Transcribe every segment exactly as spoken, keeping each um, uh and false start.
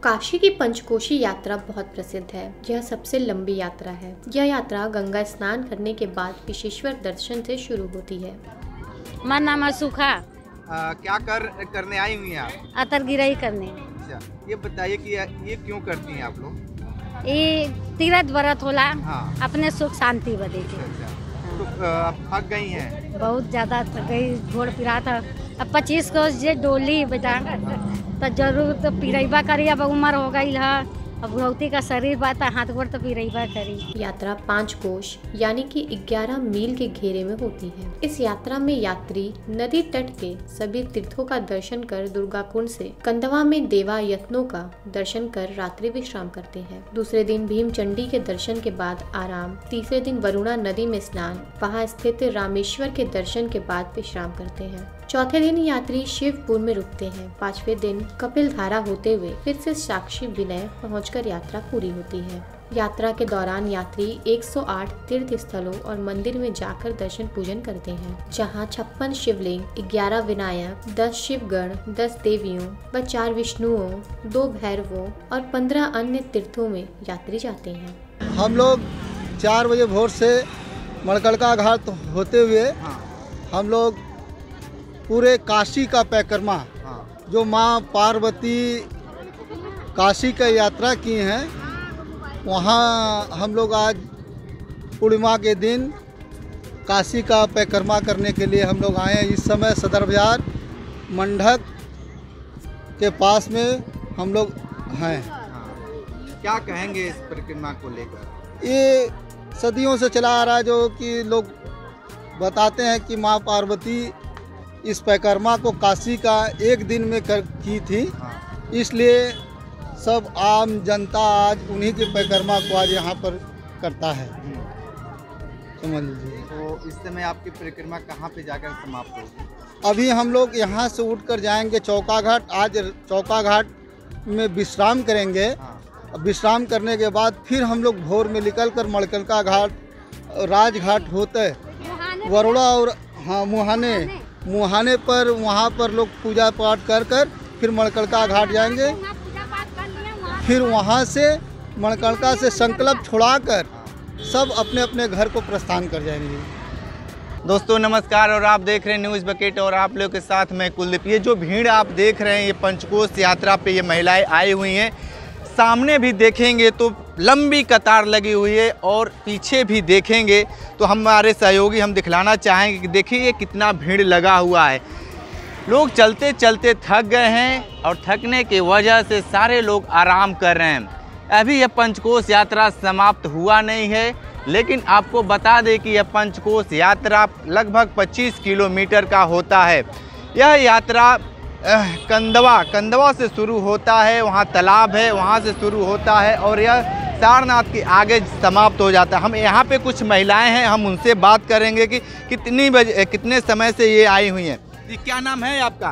काशी की पंचकोशी यात्रा बहुत प्रसिद्ध है। यह सबसे लंबी यात्रा है। यह यात्रा गंगा स्नान करने के बाद विश्वेश्वर दर्शन से शुरू होती है। मेरा नाम है सुखा। आ, क्या कर करने आई हुई हैं आप? अतर गिराई करने। अच्छा, ये बताइए कि ये क्यों करती हैं आप लोग? ये तीरथ व्रत होला। हाँ। अपने सुख शांति बदे के। अच्छा, तो आप थक गई हैं? बहुत ज्यादा थक गई, घोड़ पिरा था। अब पच्चीस को जे डोली बेटा तो जरूर तो पिरैबा करी। अब उम्र हो गई है, अब बुढ़ौती का शरीर बात हाथ गोड़ तो पिरैबा करी। यात्रा पाँच कोश यानी कि ग्यारह मील के घेरे में होती है। इस यात्रा में यात्री नदी तट के सभी तीर्थों का दर्शन कर दुर्गा कुंड से कंदवा में देवा यत्नों का दर्शन कर रात्रि विश्राम करते हैं। दूसरे दिन भीम चंडी के दर्शन के बाद आराम। तीसरे दिन वरुणा नदी में स्नान, वहां स्थित रामेश्वर के दर्शन के बाद विश्राम करते हैं। चौथे दिन यात्री शिवपुर में रुकते हैं। पांचवें दिन कपिल धारा होते हुए फिर से साक्षी विनय पहुंचकर यात्रा पूरी होती है। यात्रा के दौरान यात्री एक सौ आठ तीर्थ स्थलों और मंदिर में जाकर दर्शन पूजन करते हैं, जहां छप्पन शिवलिंग, ग्यारह विनायक, दस शिवगण, दस देवियों व चार विष्णुओं, दो भैरवों और पंद्रह अन्य तीर्थों में यात्री जाते हैं। हम लोग चार बजे भोर से मणकड़का घाट होते हुए हम लोग पूरे काशी का परिक्रमा, जो माँ पार्वती काशी का यात्रा की हैं, वहाँ हम लोग आज पूर्णिमा के दिन काशी का परिक्रमा करने के लिए हम लोग आए हैं। इस समय सदर बाजार मंडक के पास में हम लोग हैं। क्या कहेंगे इस परिक्रमा को लेकर? ये सदियों से चला आ रहा है, जो कि लोग बताते हैं कि माँ पार्वती इस परिक्रमा को काशी का एक दिन में कर की थी, इसलिए सब आम जनता आज उन्हीं के परिक्रमा को आज यहाँ पर करता है, समझ लीजिए। तो इस समय आपकी परिक्रमा कहाँ पे जाकर समाप्त होगी? अभी हम लोग यहाँ से उठकर जाएंगे चौका घाट। आज चौका घाट में विश्राम करेंगे। विश्राम करने के बाद फिर हम लोग भोर में निकल कर मणकड़का घाट, राजघाट होते वरुणा और हाँ मुहाने मुहाने पर वहाँ पर लोग पूजा पाठ कर कर फिर मणकड़का घाट जाएंगे। फिर वहाँ से मणकड़का से संकल्प छुड़ाकर सब अपने अपने घर को प्रस्थान कर जाएंगे। दोस्तों नमस्कार, और आप देख रहे हैं न्यूज़ बकेट और आप लोगों के साथ मैं कुलदीप। ये जो भीड़ आप देख रहे हैं, ये पंचकोश यात्रा पे ये महिलाएं आई हुई हैं। सामने भी देखेंगे तो लंबी कतार लगी हुई है और पीछे भी देखेंगे तो हमारे सहयोगी हम दिखलाना चाहेंगे कि देखिए ये कितना भीड़ लगा हुआ है। लोग चलते चलते थक गए हैं और थकने की वजह से सारे लोग आराम कर रहे हैं। अभी यह पंचकोश यात्रा समाप्त हुआ नहीं है, लेकिन आपको बता दें कि यह पंचकोश यात्रा लगभग पच्चीस किलोमीटर का होता है। यह यात्रा कंदवा कंदवा से शुरू होता है, वहाँ तालाब है, वहाँ से शुरू होता है और यह सारनाथ के आगे समाप्त हो जाता है। हम यहाँ पे कुछ महिलाएं हैं, हम उनसे बात करेंगे कि कितनी बजे कितने समय से ये आई हुई हैं। क्या नाम है आपका?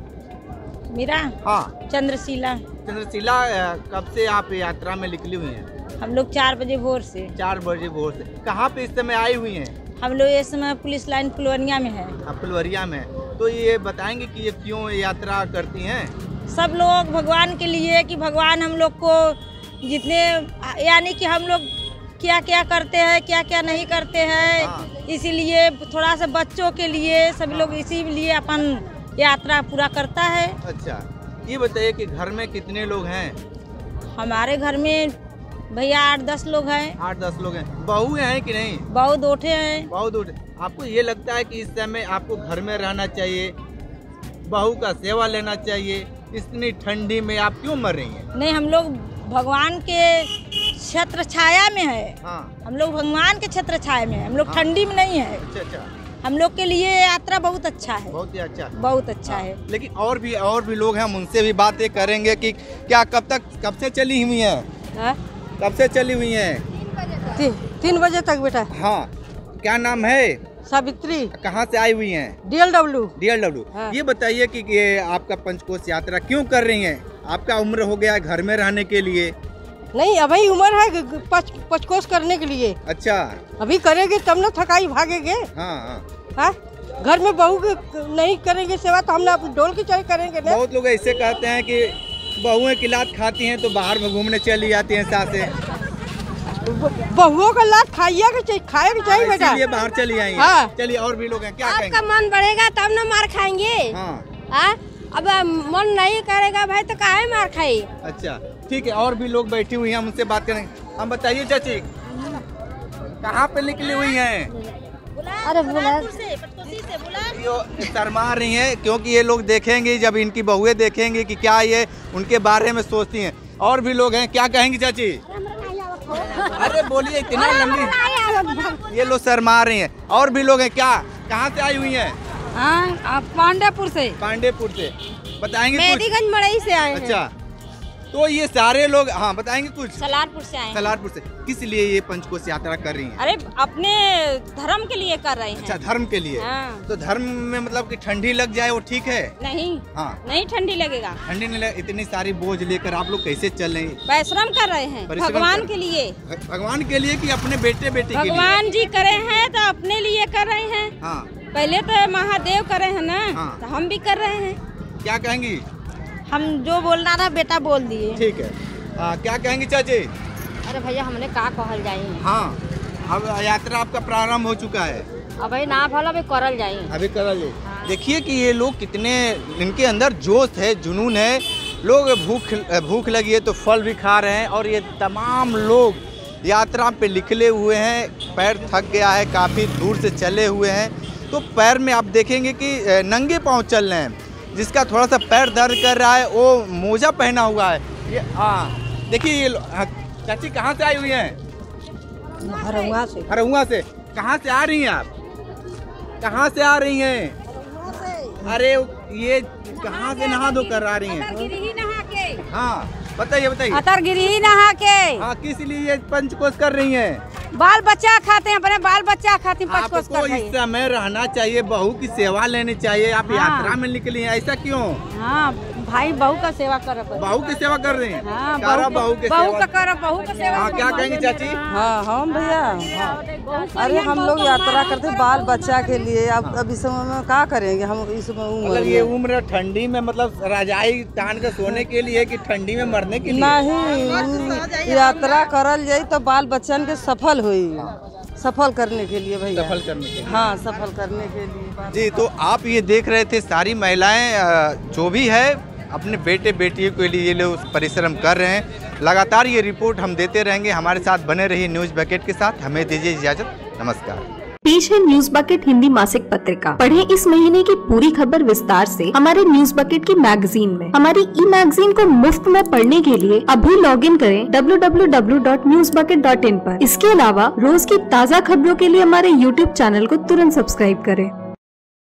मेरा हाँ चंद्रशिला। चंद्रशिला, कब से आप यात्रा में निकली हुई हैं? हम लोग चार बजे भोर से। चार बजे भोर से कहाँ पे इस समय आई हुई हैं? हम लोग इस समय पुलिस लाइन फुलवरिया में है। फुलवरिया में। तो ये बताएंगे कि ये क्यों यात्रा करती हैं? सब लोग भगवान के लिए, कि भगवान हम लोग को जितने, यानी कि हम लोग क्या क्या करते हैं, क्या क्या नहीं करते हैं, हाँ। इसीलिए थोड़ा सा बच्चों के लिए सभी लोग इसीलिए अपन यात्रा पूरा करता है। अच्छा, ये बताइए कि घर में कितने लोग हैं? हमारे घर में भैया आठ दस लोग हैं। आठ दस लोग हैं। बहू हैं कि नहीं? बहू दोठे हैं। बहू दोठे। आपको ये लगता है कि इस समय आपको घर में रहना चाहिए, बहू का सेवा लेना चाहिए, इतनी ठंडी में आप क्यों मर रही हैं? नहीं, हम लोग भगवान के छत्र छाया में है। हाँ। हम लोग भगवान के छत्र छाया में है, हम लोग हाँ। ठंडी में नहीं है। अच्छा अच्छा। हम लोग के लिए यात्रा बहुत अच्छा है। बहुत ही अच्छा बहुत अच्छा हाँ। है। लेकिन और भी और भी लोग हैं, हम उनसे भी बातें करेंगे कि क्या कब तक कब से चली हुई है? हाँ? कब से चली हुई है? ती, तीन बजे तक बेटा। हाँ। क्या नाम है? सावित्री। कहाँ से आई हुई हैं? D L W. D L W. हाँ। ये बताइए कि ये आपका पंचकोश यात्रा क्यों कर रही हैं? आपका उम्र हो गया घर में रहने के लिए? नहीं, अभी उम्र है पच, पचकोश करने के लिए। अच्छा, अभी करेंगे तब ना थकाई भागेंगे। हाँ हाँ। हाँ? घर में बहू नहीं करेंगे सेवा तो हम ना डोल के चले करेंगे ना। बहुत लोग ऐसे कहते हैं कि बहुएं की लात खाती हैं तो बाहर में घूमने चली जाती हैं सासे। बहुओं का लात खाइए के चाहिए, खाए के चाहिए बेटा, इसलिए बाहर चली आई हैं। हाँ। चलिए और भी लोग हैं, क्या कहेंगे? आपका मन बढ़ेगा तब ना मार खाएंगे। हाँ। हाँ? अब मन नहीं करेगा भाई तो काहे मार खाई। अच्छा ठीक है, और भी लोग बैठी हुई हैं, हम उनसे बात करेंगे। हम बताइए चाची, कहाँ पे निकली हुई हैं? अरे बोला शर्मा रही हैं क्योंकि ये लोग देखेंगे, जब इनकी बहुएं देखेंगे कि क्या ये उनके बारे में सोचती हैं। और भी लोग हैं, क्या कहेंगी चाची? अरे बोलिए, इतना लंबी। ये लोग शर्मा रही हैं। और भी लोग हैं, क्या कहाँ से आई हुई हैं? हाँ, पांडेपुर से। पांडेपुर से, बताएंगे कुछ? मेदीगंज मड़ई से आए हैं। अच्छा, तो ये सारे लोग, हाँ बताएंगे कुछ? सलारपुर से आए हैं। सलारपुर से। किस लिए ये पंचकोश यात्रा कर रही हैं? अरे अपने धर्म के लिए कर रहे हैं। अच्छा, धर्म के लिए। हाँ। तो धर्म में मतलब कि ठंडी लग जाए वो ठीक है? नहीं। हाँ, नहीं ठंडी लगेगा। ठंडी नहीं लगे। इतनी सारी बोझ लेकर आप लोग कैसे चल रहे हैं? परिश्रम कर रहे हैं भगवान के लिए। भगवान के लिए कि अपने बेटे बेटे के लिए? भगवान जी करे हैं तो अपने लिए कर रहे हैं। हाँ। पहले तो महादेव करे हैं ना। हाँ। तो हम भी कर रहे हैं। क्या कहेंगी? हम जो बोलना था बेटा बोल दिए। ठीक है। आ, क्या कहेंगी चाची? अरे भैया हमने का कहल जाए। हाँ, अब यात्रा आपका प्रारंभ हो चुका है। अब ना भला अभी करल जाए। अभी कर ले। देखिए कि ये लोग कितने, इनके अंदर जोश है, जुनून है। लोग भूख भूख लगी है तो फल भी खा रहे हैं। और ये तमाम लोग यात्रा पे निकले हुए हैं। पैर थक गया है, काफ़ी दूर से चले हुए हैं, तो पैर में आप देखेंगे कि नंगे पाँव चल रहे हैं। जिसका थोड़ा सा पैर दर्द कर रहा है वो मोजा पहना हुआ है। ये हाँ देखिए, ये चाची कहाँ से आई हुई हैं? हरहुआ से। हरहुआ से। कहाँ से आ रही हैं आप? कहाँ से आ रही हैं? अरे ये कहाँ से नहा धो कर आ रही हैं? हाँ बताइए बताइए। अतरगिरी नहा के। हाँ, किस लिए ये पंचकोश कर रही हैं? बाल बच्चा खाते हैं, अपने बाल बच्चा खाते हैं। आपको इस समय रहना चाहिए, बहू की सेवा लेनी चाहिए। आप हाँ। यात्रा में निकली हैं, ऐसा क्यों? हाँ भाई, बहू का सेवा कर। बहू की सेवा कर रहे हैं। हाँ, बहू बहू के बहू सेवा का करो, बहू का सेवा। हाँ, क्या कहेंगे चाची? हाँ हम भैया, अरे हम लोग यात्रा करते बाल बच्चा के लिए। अब अब इस समय में क्या करेंगे हम? इस उम्र मतलब ये उम्र ठंडी में, मतलब रजाई तान कर सोने के लिए कि ठंडी में मरने के लिए? नहीं, यात्रा करल जाई तो बाल बच्चन के सफल हुई, सफल करने के लिए भैया। सफल करने के लिए। हाँ, सफल करने के लिए। जी, तो आप ये देख रहे थे, सारी महिलाएं जो भी है अपने बेटे बेटियों के लिए ये लोग परिश्रम कर रहे हैं। लगातार ये रिपोर्ट हम देते रहेंगे। हमारे साथ बने रहिए न्यूज़ बकेट के साथ। हमें दीजिए इजाजत, नमस्कार। पेश है न्यूज बकेट हिंदी मासिक पत्रिका। पढ़ें इस महीने की पूरी खबर विस्तार से हमारे न्यूज बकेट की मैगजीन में। हमारी ई मैगजीन को मुफ्त में पढ़ने के लिए अभी लॉग इन करें W W W dot news bucket dot in पर। इसके अलावा रोज की ताज़ा खबरों के लिए हमारे यूट्यूब चैनल को तुरंत सब्सक्राइब करें।